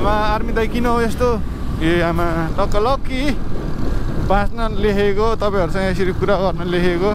आमा आर्मी दाइ किन हो यस्तो ए आमा टक्क लक्की बाँच्न लेखेको तपाईहरुसँग यसरी कुरा गर्न लेखेको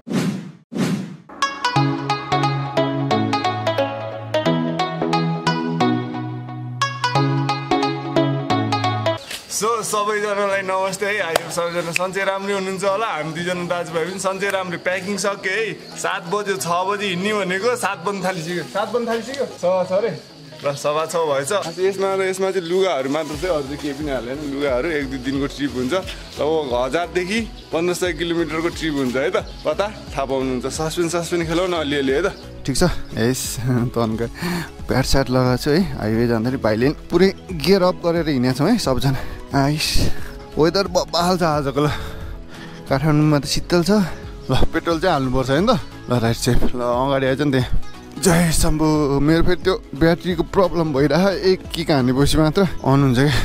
सो सबैजनालाई नमस्ते है आयो सबैजना सन्चै राम्रै हुनुहुन्छ होला हामी दुईजना दाजुभाइ पनि सन्चै राम्रै प्याकिङ सक्यो है 7 बज्यो 6 बजी हिँड्ने भनेको 7 बज्न थालिसक्यो 7 बज्न थालिसक्यो 6 रे ल 6:15 भएछ यसमा चाहिँ लुगाहरू मात्र चाहिँ अझै केही पनि हालेन लुगाहरू 1-2 दिनको ट्रिप हुन्छ र 1000 देखि 1500 किलोमिटरको ट्रिप हुन्छ है त कता थाहा पाउनुहुन्छ सस्पेन्स खेलाउ न अलिअलि है त ठीक छ यस तन्का प्याड स्याट लगाएको छु है हाइवे जाँदाखेरि भाइले पुरै गियर अप गरेर हिँडेको छौँ है सबजना आइस वेदर बबाल छ आजको ल काठमाडौँमा त शीतल छ ल पेट्रोल चाहिँ हाल्नुपर्छ है नि त ल राइट सेफ ल अगाडि आएछ नि त्यहाँ जय शम्भु मेरो फेरि त्यो ब्याट्रीको प्रब्लम भइरहेको एक किक हानेपछि मात्र अन हुन्छ क्या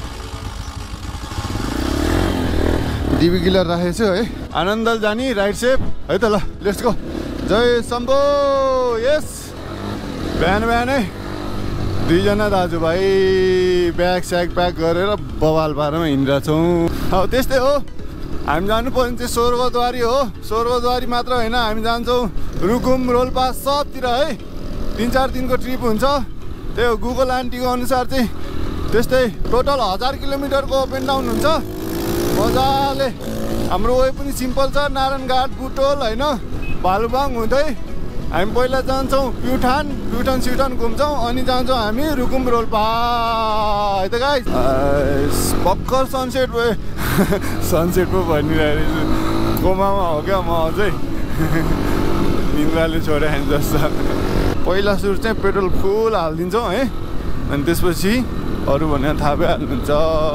डिबी किलर राखेको छु है आनन्दल जाने राइट सेफ है त ल लेट्स गो जय शम्भु यस बिहान बिहानै दुईजना दाजुभाइ ब्याग स्याग प्याक गरेर बवाल पारामा हिँडिरहेको छौँ अब त्यस्तै हो हामी जानुपर्ने चाहिँ स्वर्गद्वारी हो स्वर्गद्वारी मात्र होइन हामी जान्छौँ रुकुम रोल्पा सबतिर है 3-4 दिनको ट्रिप हुन्छ त्यही हो गुगल आन्टीको अनुसार चाहिँ त्यस्तै टोटल 1000 किलोमिटरको अप एन्ड डाउन हुन्छ मजाले हाम्रो वे पनि सिम्पल छ नारायणघाट बुटोल होइन भालुबाङ हुँदै हामी पहिला जान्छौँ प्युठान स्युठान घुम्छौँ अनि जान्छौँ हामी रुकुम रोल्पा है त गाइस भर्खर सनसेट भयो सनसेट पो भनिरहेको छु कोमामा हो क्या म अझै निन्द्राले छोडे जस्तो पहिला सुरु चाहिँ पेट्रोल फुल हालिदिन्छौँ है अनि त्यसपछि अरू भनेर थाहा भइहाल्नुहुन्छ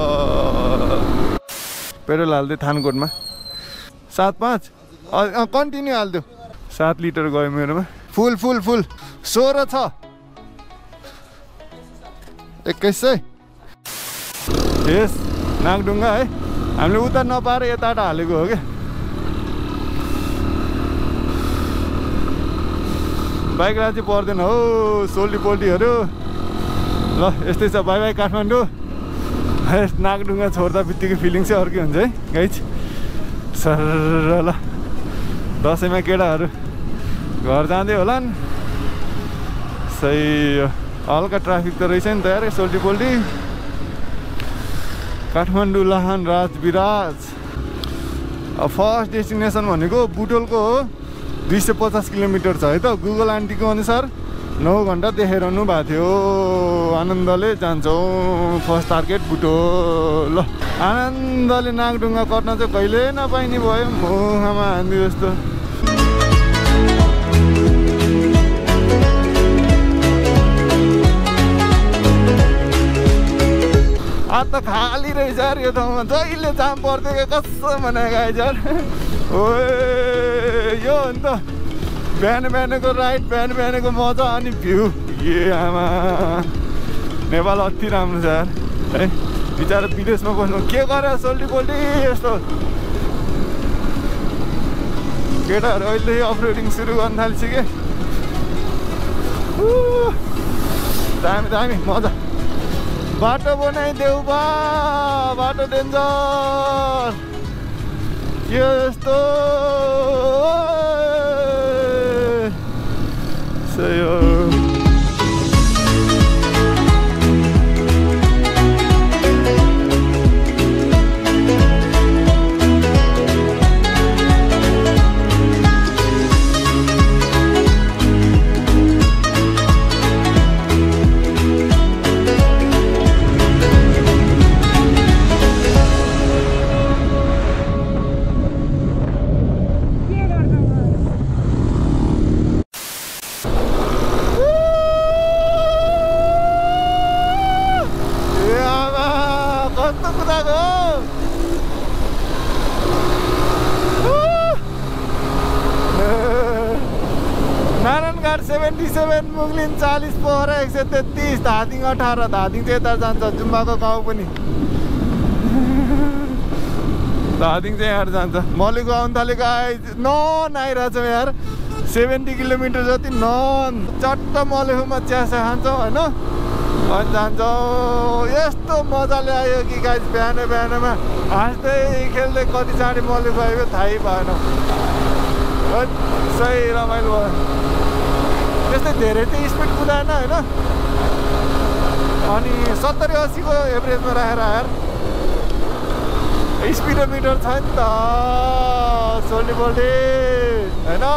पेट्रोल हाल्दै थानकोटमा 7-5 कन्टिन्यू हालिदियो 7 लिटर गयो मेरोमा फुल 16 छ 2100 यस नागढुङ्गा है हामीले उता नपाएर यताबाट हालेको हो क्या बाइक राजी पर्दैन हो सोल्टी पोल्टीहरू ल यस्तै छ बाई बाई काठमाडौँ नागढुङ्गा छोड्दा बित्तिकै फिलिङ चाहिँ अर्कै हुन्छ है गाइज सर ल दसैँमा केटाहरू घर जाँदै होला नि सही हल्का ट्राफिक त रहेछ नि त यार सोल्टी पोल्टी काठमाडौँ लाहान राजविराज फर्स्ट डेस्टिनेसन भनेको बुटोलको हो 250 किलोमिटर छ है त गुगल आन्टीको अनुसार 9 घन्टा देखाइरहनु भएको थियो आनन्दले जान्छौँ फर्स्ट टार्गेट बुटोल ल आनन्दले नागढुङ्गा कट्न चाहिँ कहिले नपाइने भयो मुहामा हान्दी जस्तो आज त खाली रहेछ यार यो ठाउँमा जहिले जाम पर्थ्यो क्या कसो बनाएको आएछ यार ओ यो हो नि त बिहानको राइड बिहानको मजा अनि भ्यू ए आमा नेपाल अति राम्रो छ यार है बिचरा विदेशमा बस्नु के गरेर सोल्टी पोल्टी यस्तो केटाहरू अहिले अफरोडिङ सुरु गर्न थालिसक्यो दामी मजा बाटो बनाइदेऊ बा बाटो डेन्जर के यस्तो सही हो नारायणघाट 77 मुगलिन 40 पोखरा 133 धादिङ 18 धादिङ चाहिँ यता जान्छ जुम्बाको गाउँ पनि धादिङ चाहिँ यहाँ जान्छ मलेको आउनु थालेको नन आइरहेछ यार 70 किलोमिटर जति नन चट्ट मलेकोमा चियासा खान्छौँ होइन अनि जान्छौँ। यस्तो मजाले आयो कि गाइस बिहानमा हाँस्दै खेल्दै कति चाँडै मले गएको थाहै भएन। सही रमाइलो भयो। त्यस्तै धेरै चाहिँ स्पिड कुदाएन होइन। अनि 70-80 को एभरेजमा राखेर यार स्पिडोमिटर छ नि त सोल्टी होइन।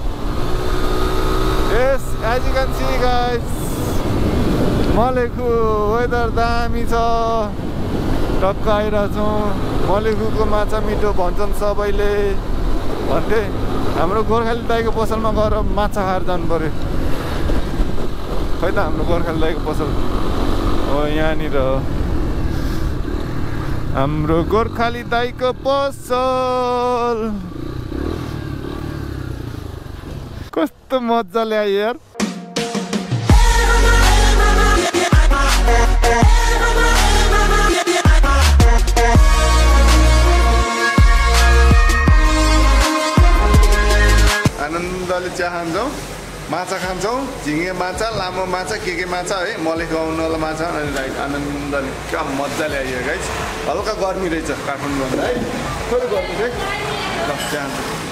Yes as you can see guys Malekhu weather दामी छ। टक्क आइरहेछौँ। मलेखुको माछा मिठो भन्छन् सबैले भन्थे। हाम्रो गोर्खाली दाइको पसलमा गएर माछा खाएर जानु पर्यो। खै त हाम्रो गोर्खाली दाइको पसल हो यहाँनिर हो। हाम्रो गोर्खाली दाइको पसल कस्तो मजाले आयो यार। आनन्दले चिया खान्छौँ, माछा खान्छौँ, झिङ्गे माछा, लामो माछा, के माछा है, मलेखु आउनुवाला माछा। अनि राइट आनन्दले क्या मजाले आइयो गाइस। हल्का गर्मी रहेछ काठमाडौँभन्दा है, थोरै गर्मी चाहिँ ल चिया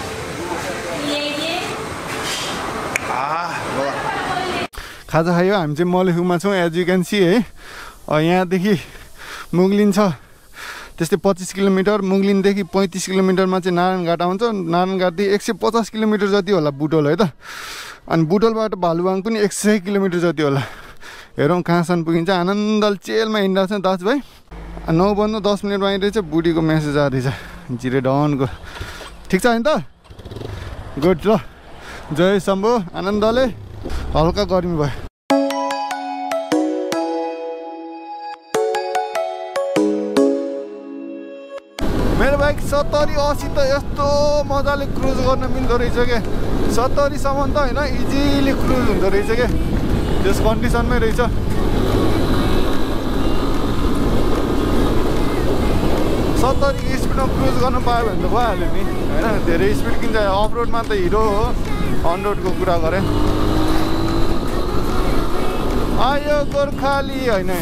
खाजा खायो। हामी चाहिँ मलेखुमा छौँ एज यु क्यान सी है। यहाँदेखि मुगलिन छ त्यस्तै 25 किलोमिटर। मुगलिनदेखि 35 किलोमिटरमा चाहिँ नारायणघाट आउँछ। नारायणघाटदेखि 150 किलोमिटर जति होला बुटोल है त। अनि बुटोलबाट भालुवाङ पनि 100 किलोमिटर जति होला। हेरौँ कहाँसम्म पुगिन्छ। आनन्दले चेलमा हिँडिरहेको छ दाजुभाइ। 9:10 आइरहेछ। बुढीको मेसेज आइरहेछ जिरे डनको। ठिक छ नि त गुड ल। जय शम्भु। आनन्दले हल्का गर्मी भयो। मेरो बाइक 70-80 त यस्तो मजाले क्रुज गर्न मिल्दो रहेछ क्या। 70सम्म त होइन इजिली क्रुज हुँदो रहेछ क्या। त्यस कन्डिसनमै रहेछ। स्पिडमा क्रुज गर्न पायो भने त भइहाल्यो नि होइन। धेरै स्पिड किन्छ। अफ रोडमा त हिरो हो, अन रोडको कुरा गरेँ। आयो गोर्खाली होइन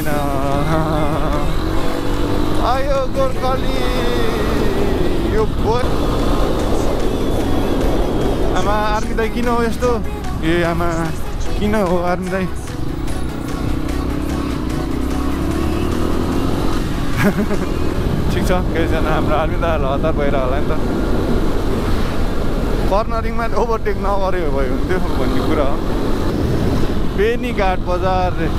आयो गोर्खाली यो आमा आर्मी दाइ किन हो यस्तो। ए आमा किन हो आर्मी दाइ। ठिक छ केही छैन। हाम्रो आर्मी दाइहरूलाई हतार भइरह होला नि त। कर्नरिङमा ओभरटेक नगरेको भयो हुन्थ्यो भन्ने कुरा हो। बेनी घाट बजार रे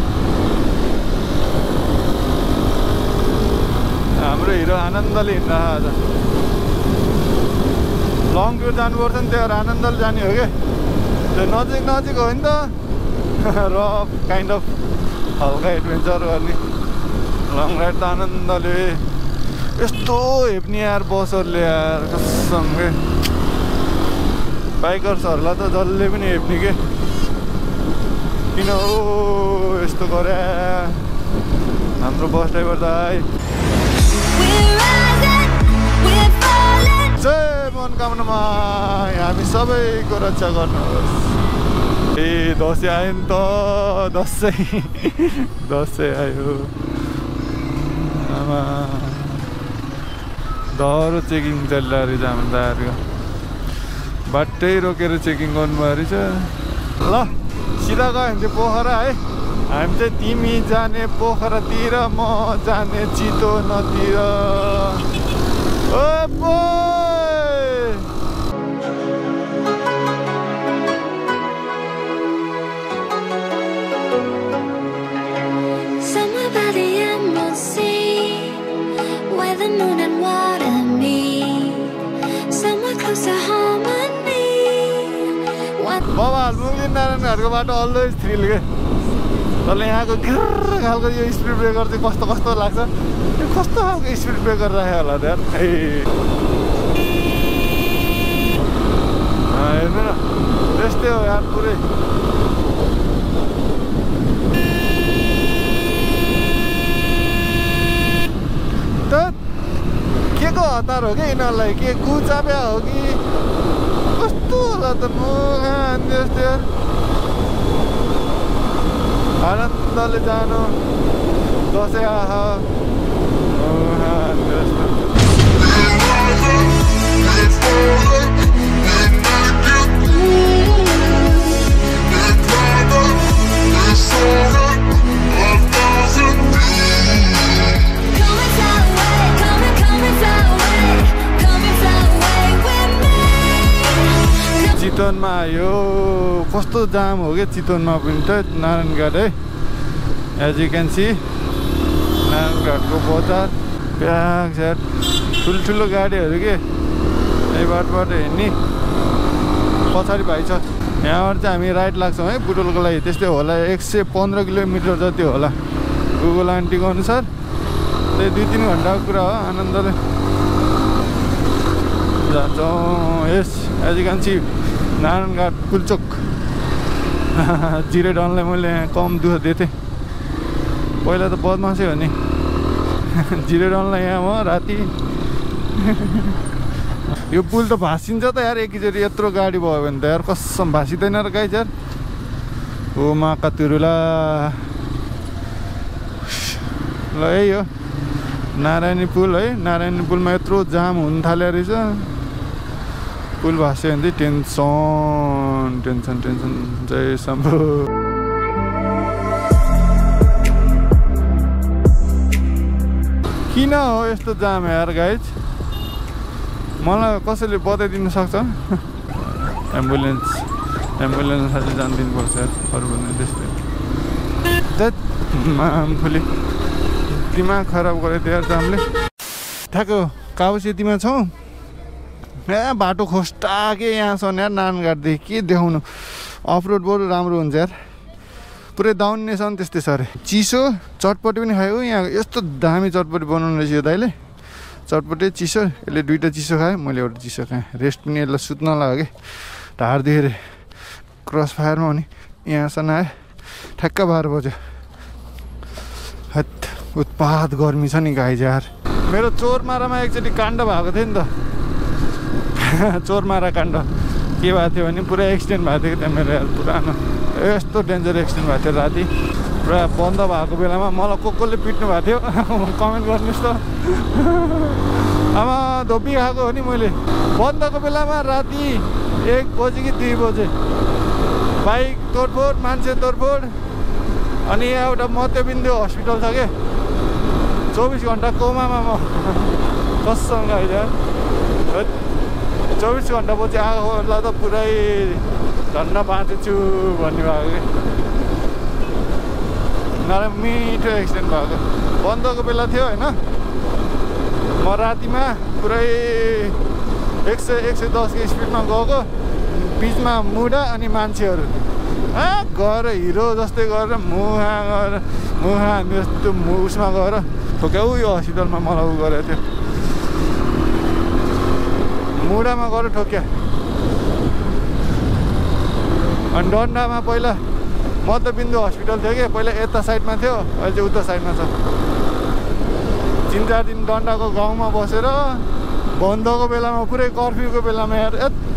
हाम्रो हिरो आनन्दले हिँड्दा लङ टुर जानुपर्छ नि। त्यो आनन्दले जाने हो क्या। त्यो नजिक हो नि त। रफ काइन्ड अफ हल्का एडभेन्चर गर्ने लङ राइड त आनन्दले। यस्तो हेप्ने यार बसहरूले यार कसम के। बाइकर्सहरूलाई त जसले पनि हेप्ने के। किन हो यस्तो गरे हाम्रो बस ड्राइभर दाइ। जय मनोकामनामा हामी सबैको रक्षा गर्नुहोस्। ए दसैँ आयो नि त। दसैँ आयो। आमा दह्रो चेकिङ चलिरहेको रहेछ हाम्रो दाइहरूको। बाटै रोकेर चेकिङ गर्नुभयो रहेछ। ल सिधा गयो भने चाहिँ पोखरा है। हामी चाहिँ तिमी जाने पोखरातिर म जाने चितो नदीतिर। ओ बाबा मुगलिन नारायणघाटको बाटो अलवेज थ्रिल के। तर यहाँको गिर्र खालको यो स्पिड ब्रेकर चाहिँ कस्तो लाग्छ। यो कस्तो खालको स्पिड ब्रेकर राख्यो होला त यार। हेर्नु न त्यस्तै हो यार पुरै। त के को हतार हो कि यिनीहरूलाई। के कुचाप्या हो कि कस्तो होला त। म त्यस्तो आनन्दले जानु दसैँ आहा चितवनमा आयो कस्तो जाम हो क्या चितवनमा पनि त नारायणघाट है एज यु क्यान सी नारायणघाटको बजार प्याक स्याट ठुल्ठुलो गाडीहरू के यही बाटोबाट हिँड्ने पछाडि भाइ छ यहाँबाट चाहिँ हामी राइड लाग्छौँ है बुटोलको लागि त्यस्तै होला 115 किलोमिटर जति होला गुगल आन्टीको अनुसार त्यही 2-3 घन्टाको कुरा हो आनन्दले जान्छौँ yes as you can see Narayanghat Pulchok जिरे डनलाई मैले कम दुःख दिएको थिएँ पहिला त बदमासै हो नि जिरे डनलाई यहाँ म राति यो पुल त भाँसिन्छ त यार एकैचोटि यत्रो गाडी भयो भने त यार कसम भाँसिँदैन र गाई यार ओ माका तुरुला ल यही हो नारायणी पुल है नारायणी पुलमा यत्रो जाम हुन थाल्यो रहेछ पुल भाँस्यो भने चाहिँ टेन्सन जय शम्भु किन हो यस्तो जाम यार गाइज मलाई कसैले बताइदिनु सक्छ एम्बुलेन्स साथै जान दिनुपर्छ अरू भन्ने त्यस्तै त्यत मामफुली दिमाग खराब गरेको थियो यार जामले ठ्याक्क काबु सेतीमा छौँ ए बाटो खोस्टा के यहाँसम्म यार नारायणघाटदेखि के देखाउनु अफरोड बरु राम्रो हुन्छ यार पुरै दाउन्नेसम्म त्यस्तै छ अरे चिसो चटपटी पनि खायो यहाँ यस्तो दामी चटपटी बनाउनु रहेछ यो दाइले चटपटी चिसो यसले 2टा चिसो खायो मैले एउटा चिसो खाएँ रेस्ट पनि यसलाई सुत्न लाग्यो कि ढाड देखेर क्रस फायरमा हुने यहाँसम्म आयो ठ्याक्क 12 बज्यो हत उत्पात गर्मी छ नि गाई यार मेरो चोरमारामा एकचोटि काण्ड भएको थियो नि त चोरमारा काण्ड के भएको थियो भने पुरा एक्सिडेन्ट भएको थियो त्यहाँ मेरो यार पुरानो यस्तो डेन्जर एक्सिडेन्ट भएको थियो राति पुरा बन्द भएको बेलामा मलाई कसले पिट्नु भएको थियो कमेन्ट गर्नुहोस् त आमा धोपी खाएको हो नि मैले बन्दको बेलामा राति 1 बजे कि 2 बजे बाइक तोडफोड मान्छे तोडफोड अनि यहाँ एउटा मध्यबिन्दु हस्पिटल छ के 24 घन्टा कोमामा म कसम गाइज 24 घन्टा पछि आगोलाई त पुरै झन्डा बाँचेछु भन्ने भएको कि नराम्रो मिठो एक्सिडेन्ट भएको बन्दको बेला थियो होइन म रातिमा पुरै 100-110 को स्पिडमा गएको बिचमा मुढा अनि मान्छेहरू गएर हिरो जस्तै गरेर मुहा हामी जस्तो उसमा गएर ठोक्या यो हस्पिटलमा मलाई उ गरेको थियो मुढामा गएर ठोक्या अनि डन्डामा पहिला मध्यबिन्दु हस्पिटल थियो कि पहिला यता साइडमा थियो अहिले चाहिँ उता साइडमा छ 3-4 दिन डन्डाको गाउँमा बसेर बन्दको बेलामा पुरै कर्फ्युको बेलामा यार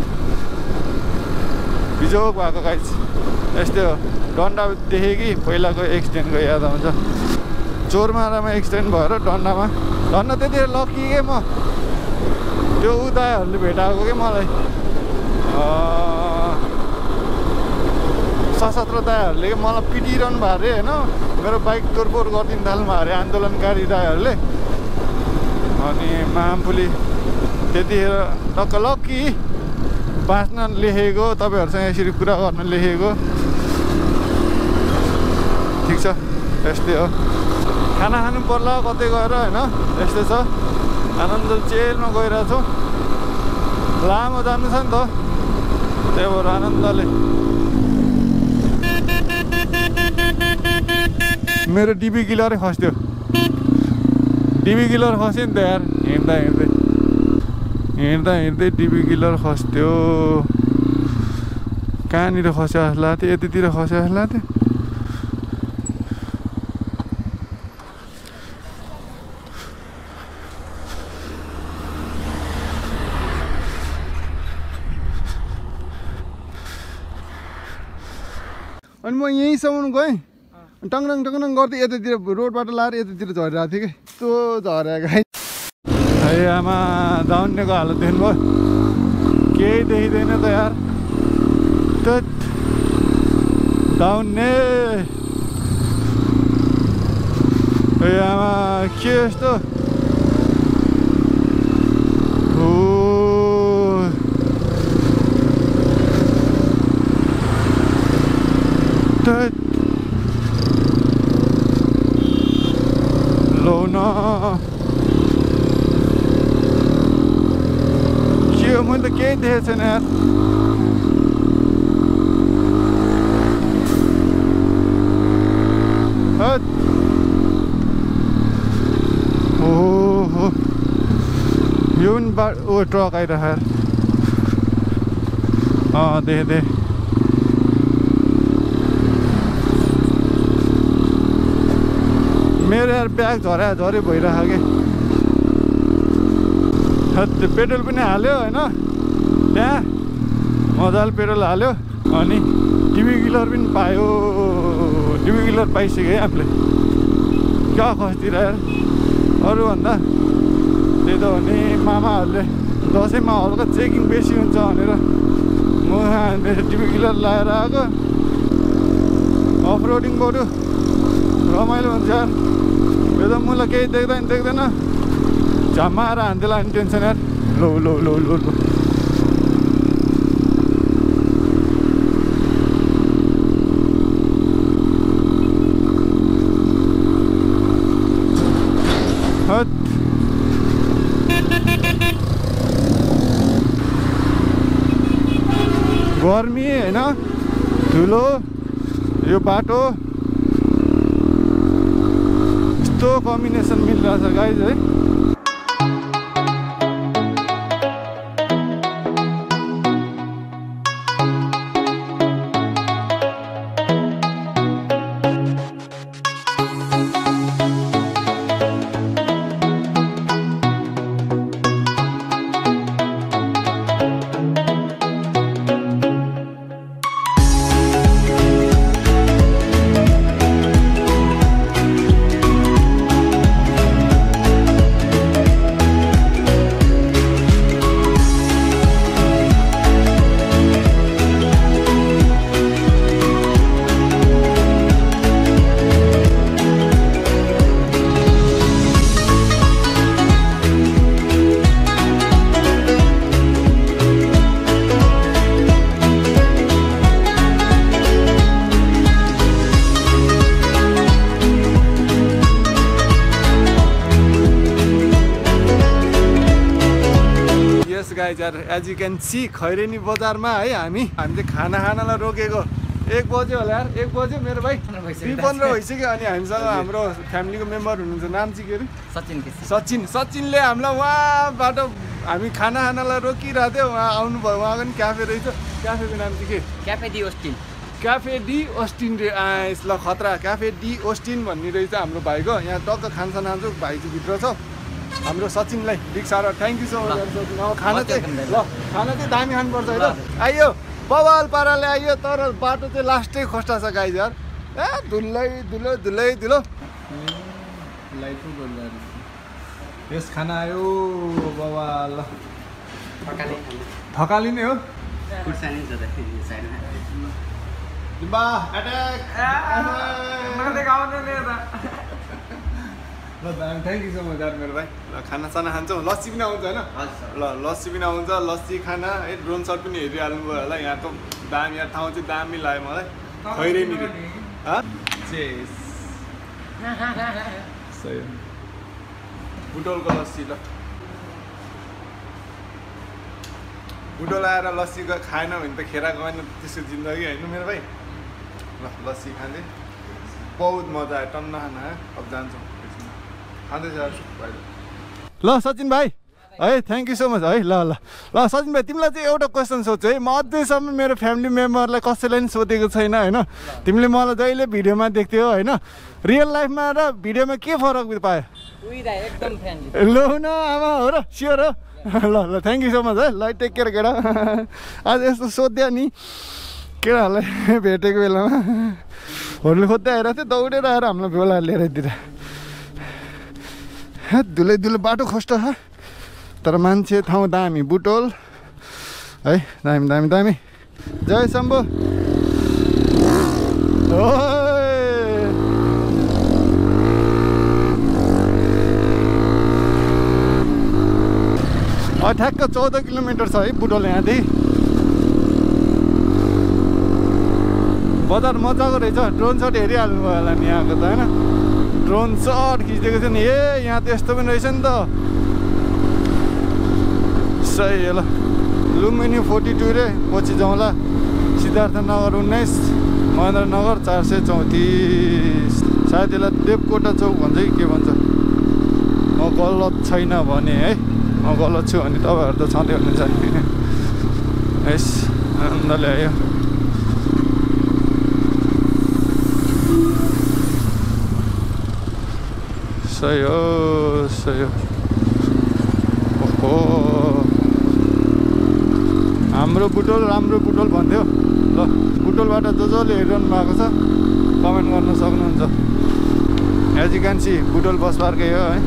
बिजोग भएको गाइस यस्तै हो डन्डा देखेँ कि पहिलाको एक्सिडेन्टको याद आउँछ चोरमारामा एक्सिडेन्ट भएर डन्डा त्यतिखेर लकी के म त्यो उदाहरूले भेटाएको कि मलाई सशस्त्र दाइहरूले मलाई पिटिरहनु भएको अरे होइन मेरो बाइक तोडफोड गरिदिनु थाल्नु भएको अरे आन्दोलनकारी दाइहरूले अनि मामफुली त्यतिखेर टक्क लक्की बाँच्न लेखेको तपाईँहरूसँग यसरी कुरा गर्न लेखेको ठिक छ यस्तै हो खाना खानु पर्ला कतै गएर होइन यस्तै छ आनन्द चेलमा गइरहेको छौँ लामो जानु छ नि त त्यही भएर आनन्दले मेरो डिबी किलरै खस्यो डिबी किलर खस्यो नि त यार हिँड्दै डिबी किलर खस्थ्यो कहाँनिर खस्यो जस्तो लाग्थ्यो यतितिर खस्यो जस्तो लाग्थ्यो अनि म यहीँसम्म गएँ टङरङ टङरङ गर्दै यतातिर रोडबाट लाएर यतातिर झरिरहेको थियो कि यस्तो झरेको है आमा दाउन्नेको हालत देख्नुभयो केही देखिँदैन त यार त दाउन्ने आमा के यस्तो लो न के हो मैले त केही देखेको छैन यार ओहो यो पनि ओ ट्रक आइरहेको यार देखेँ मेरो यार ब्याग झरे भइरहेको कि पेट्रोल पनि हाल्यो होइन त्यहाँ मजाले पेट्रोल हाल्यो अनि टिभी किलर पनि पायो टिभी किलर पाइसक्यो है आफूले क्या खस्तिर यार अरूभन्दा त्यही त हो नि मामाहरूले दसैँमा हल्का चेकिङ बेसी हुन्छ भनेर म टिभी किलर लगाएर आएको अफ रोडिङ बरु रमाइलो हुन्छ यार यो त मलाई केही देख्दैन झ्याम्मा आएर हान्थेला नि टेन्सन यार लो लो लो लो लो गर्मी होइन ठुलो यो बाटो यस्तो कम्बिनेसन मिलिरहेछ गाइज है यार as you can see Khaireni बजारमा है हामी चाहिँ खाना खानलाई रोकेको 1 बज्यो होला यार 1 बज्यो मेरो भाइ 15 भइसक्यो अनि हामीसँग हाम्रो फ्यामिलीको मेम्बर हुनुहुन्छ नाम चाहिँ के अरे सचिनले हामीलाई उहाँबाट हामी खाना खानलाई रोकिरहेको थियो उहाँ आउनुभयो उहाँको नि क्याफे रहेछ क्याफेको नाम चाहिँ के क्याफे डी ओस्टिन रे ल खतरा क्याफे डी ओस्टिन भन्ने रहेछ हाम्रो भाइको यहाँ टक्क खानसान खान्छु भाइ चाहिँ भित्र छ हाम्रो सचिनलाई बिग सारा thank you so much Sachin खाना चाहिँ दामी खानुपर्छ है त आइयो बवाल पाराले आइयो तर बाटो चाहिँ लास्टै खस्टा छ गाइज यार धुलो यस खाना आयो बवाल थकाली नै हो ल थ्याङ्क यू सो मच यार मेरो भाइ ल खानासाना खान्छौँ लस्सी पनि आउँछ होइन ल लस्सी पनि आउँछ लस्सी खाना है ड्रोन सट पनि हेरिहाल्नु भयो होला यहाँको दामी यहाँ ठाउँ चाहिँ दामी लाग्यो मलाई खैरेनी बुटोलको लस्सी ल बुटोल आएर लस्सी खाएन भने त खेरा गएन त्यसको जिन्दगी होइन मेरो भाइ ल लस्सी खाँदै बहुत मजा आयो टन्न खाना अब जान्छौँ ल सचिन भाइ है थ्याङ्क यू सो मच है ल ल ल सचिन भाइ तिमीलाई चाहिँ एउटा क्वेसन सोध्छु है म अझैसम्म मेरो फ्यामिली मेम्बरलाई कसैलाई पनि सोधेको छैन होइन तिमीले मलाई जहिले भिडियोमा देख्थ्यौ होइन रियल लाइफमा र भिडियोमा के फरक पायो ल न आमा हो र स्योर हो ल ल थ्याङ्क यू सो मच है ल टेक केयर केटा आज यस्तो सोध्यो नि केटाहरूलाई भेटेको बेलामा होटल खोज्दै आइरहेको थियो दौडेर आएर हामीलाई बेला लिएर धुलै धुलो बाटो कस्तो छ तर मान्छे ठाउँ दामी बुटोल है दामी दामी दामी जय शम्भु ठ्याक्क 14 किलोमिटर छ है बुटोल यहाँदेखि बजार मजाको रहेछ ड्रोन सट हेरिहाल्नु भयो होला नि यहाँको त होइन ड्रोन सट खिचिदिएको थियो नि यहाँ त यस्तो पनि रहेछ नि त सही ल लुम्बिनी 42 रे पछि जाउँला सिद्धार्थनगर 19 महेन्द्रनगर 434 सायद यसलाई देवकोटा चौक भन्छ कि के भन्छ म गलत छैन भने है म गलत छु भने तपाईँहरू त छँदै हुनुहुन्छ नि यस आनन्दले आयो सही हो ओहो हाम्रो बुटोल राम्रो बुटोल भन्थ्यो ल बुटोलबाट जसले हेरिरहनु भएको छ कमेन्ट गर्न सक्नुहुन्छ as you can see Butwal bus पार्कै हो है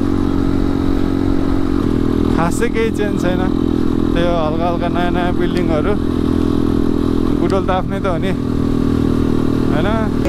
खासै केही चेन्ज छैन त्यही हो हल्का हल्का नयाँ नयाँ बिल्डिङहरू बुटोल त आफ्नै त हो नि होइन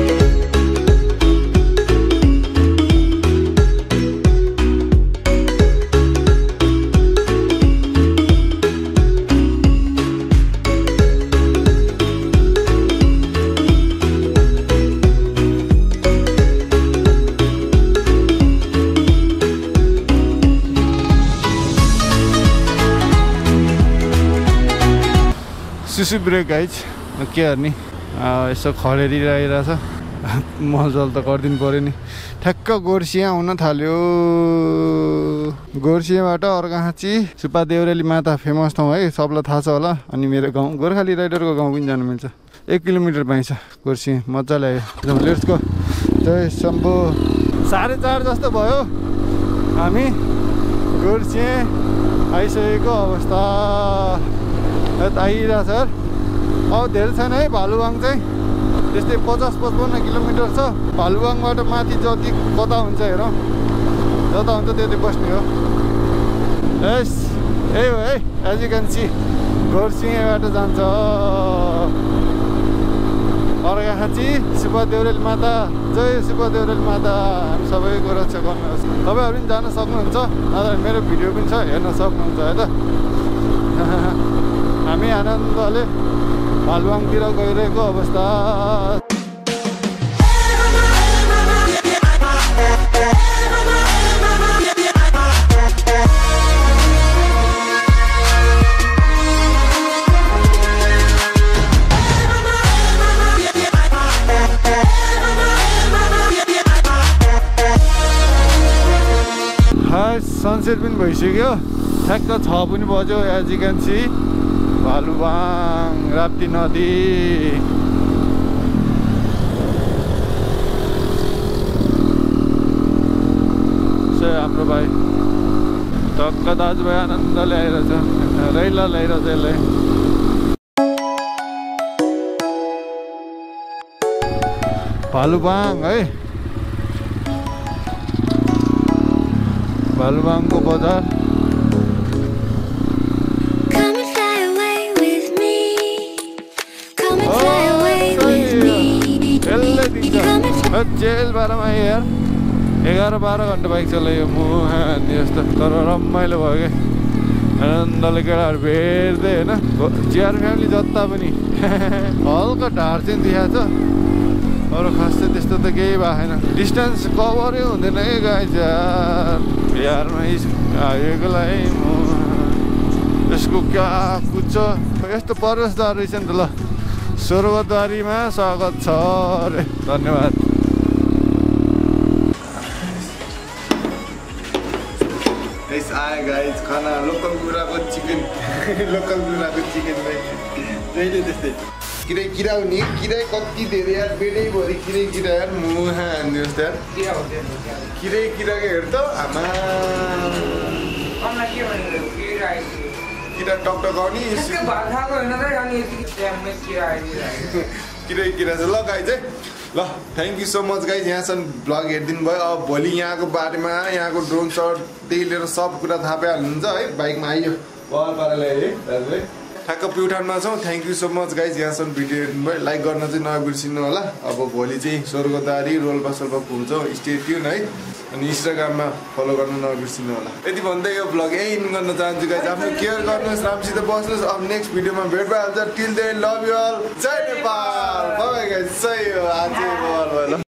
सुसु ब्रेक गाइज के गर्ने यसो खडेरी रहेछ मलजल त गरिदिनु पऱ्यो नि ठ्याक्क गोर्सिया आउन थाल्यो गोर्सियाबाट अर्घाखाँची सुब्बा देउरेली माता फेमस ठाउँ है सबलाई थाहा छ होला अनि मेरो गाउँ गोर्खाली राइडरको गाउँ पनि जानु मिल्छ 1 किलोमिटर पाइन्छ गोर्सिया मजाले आयो लेट्स गो जय शम्भु 4:30 जस्तो भयो हामी गोर्सिया आइसकेको अवस्था आइरहेछ अब धेरै छैन है भालुवाङ चाहिँ त्यस्तै 50-55 किलोमिटर छ भालुवाङबाट माथि जति कता हुन्छ हेरौँ जता हुन्छ त्यति बस्ने हो यस यही हो है एज यु क्यान सी गोर्सियाबाट जान्छ अर्घाखाँची सुब्बा देउरेली माता जय सुब्बा देउरेली माता हामी सबैको रक्षा गर्नुहोस् तपाईँहरू पनि जान सक्नुहुन्छ नत्र मेरो भिडियो पनि छ हेर्न सक्नुहुन्छ है त हामी आनन्दले भालुवाङतिर गइरहेको अवस्था सनसेट पनि भइसक्यो ठ्याक्क 6 पनि बज्यो as you can see Bhaluwang Rapti नदी हाम्रो भाइ टक्क दाजुभाइ आनन्दले आइरहेछ रैला ल्याइरहेछ यसलाई भालुवाङ है भालुवाङको बजार जेल 12मा यार 11-12 घन्टा बाइक चलायो म यस्तो तर रमाइलो भयो क्या आनन्दले केटाहरू भेट्दै होइन जिआर फ्यामिली जता पनि हल्का ढाड चाहिँ देखाएको छ अरू खास चाहिँ त्यस्तो त केही भएन डिस्टेन्स कभरै हुँदैन है गाइज यारमा हाइवेकोलाई म यसको क्या कुद्छ यस्तो प्रवेशद्वार रहेछ नि त ल स्वर्गद्वारीमा स्वागत छ अरे धन्यवाद आयो गाइज खाना लोकल कुराको चिकन जहिले त्यस्तै किरा हुने किरा कति धेरै यार बेडैभरि किरा यार मुहा हान्नुहोस् यार किराको हेर त आमा किरा टक्टक गर्ने किरा चाहिँ ल गाइज है ल thank you so much guys यहाँसम्म ब्लग हेरिदिनु भयो अब भोलि यहाँको बारेमा यहाँको ड्रोन सटदेखि लिएर सब कुरा थाहा पाइहाल्नुहुन्छ है बाइकमा आइयो पाराले है दाजुले ठ्याक्क प्युठानमा छौँ thank you so much guys यहाँसम्म भिडियो हेर्नु भयो लाइक गर्न चाहिँ नबिर्सिनु होला अब भोलि चाहिँ स्वर्गदारी रोल्पा सोल्पा घुम्छौँ स्टे ट्युन है अनि इन्स्टाग्राममा फलो गर्न नबिर्सिनु होला यति भन्दै यो ब्लग यही इन गर्न चाहन्छु गाइज आफ्नो केयर गर्नुहोस् राम्रोसित बस्नुहोस् अब नेक्स्ट भिडियोमा भेट भइहाल्छ till then love you all जय नेपाल बाइ गाइज सही हो आज